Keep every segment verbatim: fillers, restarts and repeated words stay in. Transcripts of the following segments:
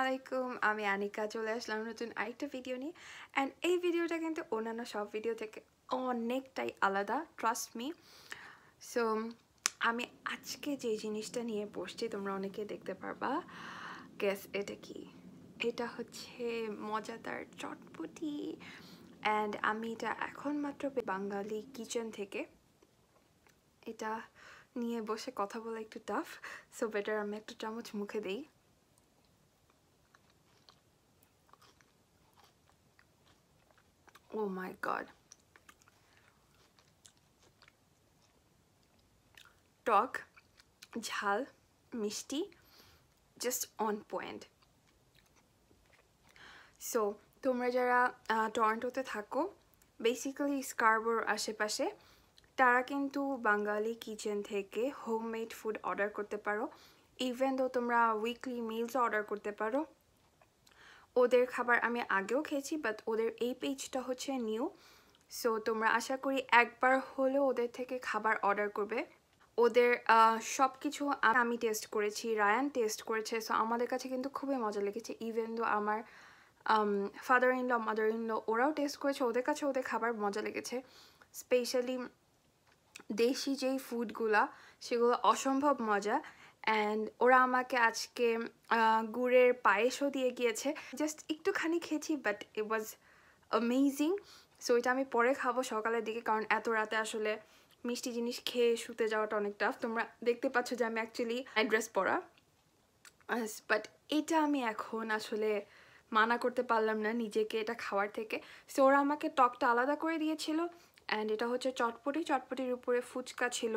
আলাইকুম আমি আনিকা চলে আসলাম নতুন আরেকটা ভিডিও নিয়ে এন্ড এই ভিডিওটা কিন্তু অন্যান্য সব ভিডিও থেকে অনেকটাই আলাদা ট্রাস্ট মি সো আমি আজকে যে জিনিসটা নিয়ে বসছি তোমরা অনেকে দেখতে পারবা গেস এটা কি এটা হচ্ছে মজাদার চটপটি এন্ড আমি এটা এখন মাত্র বাঙালি কিচেন থেকে এটা নিয়ে বসে কথা বলা একটু টাফ সো বেটার আমি একটা চামচ মুখে দেই Oh my god. টক ঝাল মিষ্টি জাস্ট অন পয়েন্ট সো তোমরা যারা টরন্টোতে থাকো বেসিক্যালি স্কারবোর আশেপাশে তারা কিন্তু বাঙালি কিচেন থেকে হোমমেড ফুড অর্ডার করতে পারো ইভেন দো তোমরা উইকলি মিলস অর্ডার করতে পারো ওদের খাবার আমি আগেও খেয়েছি বাট ওদের এই পেজটা হচ্ছে নিউ সো তোমরা আশা করি একবার হলেও ওদের থেকে খাবার অর্ডার করবে ওদের সব কিছু আমি টেস্ট করেছি রায়ান টেস্ট করেছে সো আমাদের কাছে কিন্তু খুবই মজা লেগেছে ইভেন দো আমার father in law mother in law ওরাও টেস্ট করেছে ওদের কাছে ওদের খাবার মজা লেগেছে স্পেশালি দেশি যেই ফুডগুলা সেগুলো অসম্ভব মজা অ্যান্ড ওরা আমাকে আজকে গুড়ের পায়েসও দিয়ে গিয়েছে জাস্ট একটুখানি খেয়েছি but it was amazing so এটা আমি পরে খাবো সকালের দিকে কারণ এত রাতে আসলে মিষ্টি জিনিস খেয়ে শুতে যাওয়াটা অনেক টাফ তোমরা দেখতে পাচ্ছ যে আমি অ্যাকচুয়ালি ড্রেস পরা বাট এটা আমি এখন আসলে মানা করতে পারলাম না নিজেকে এটা খাওয়ার থেকে সো ওরা আমাকে টকটা আলাদা করে দিয়েছিল অ্যান্ড এটা হচ্ছে চটপটি চটপটির উপরে ফুচকা ছিল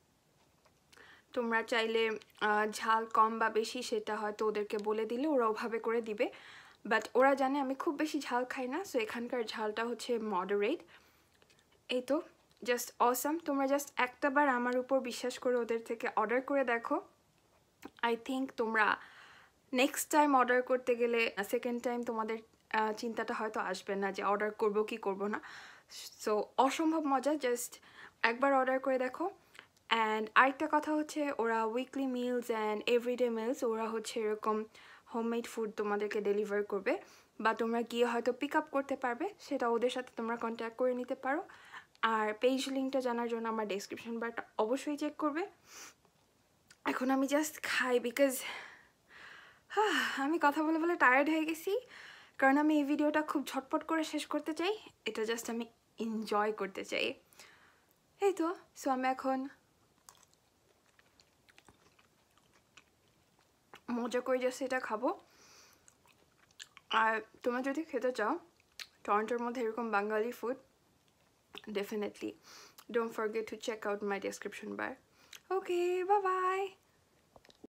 তোমরা চাইলে ঝাল কম বা বেশি সেটা হয়তো ওদেরকে বলে দিলে ওরা ওভাবে করে দিবে বাট ওরা জানে আমি খুব বেশি ঝাল খাই না সো এখানকার ঝালটা হচ্ছে মডারেট এই তো জাস্ট অসাম তোমরা জাস্ট একটাবার আমার উপর বিশ্বাস করে ওদের থেকে অর্ডার করে দেখো আই থিঙ্ক তোমরা নেক্সট টাইম অর্ডার করতে গেলে সেকেন্ড টাইম তোমাদের চিন্তাটা হয়তো আসবে না যে অর্ডার করবো কি করবো না সো অসম্ভব মজা জাস্ট একবার অর্ডার করে দেখো অ্যান্ড আরেকটা কথা হচ্ছে ওরা weekly meals and everyday meals ওরা হচ্ছে এরকম হোমমেড ফুড তোমাদেরকে ডেলিভার করবে বা তোমরা গিয়ে হয়তো পিক আপ করতে পারবে সেটা ওদের সাথে তোমরা কন্ট্যাক্ট করে নিতে পারো আর পেজ লিঙ্কটা জানার জন্য আমার ডেসক্রিপশন বারটা অবশ্যই চেক করবে এখন আমি জাস্ট খাই বিকজ আমি কথা বলে বলে টায়ার্ড হয়ে গেছি কারণ আমি এই ভিডিওটা খুব ঝটপট করে শেষ করতে চাই এটা জাস্ট আমি এনজয় করতে চাই এই তো সো আমি এখন মজা করে জাস্ট এটা খাবো আর তোমরা যদি খেতে চাও টরন্টোর মধ্যে এরকম Bangali food definitely don't forget to check out my description bar okay bye bye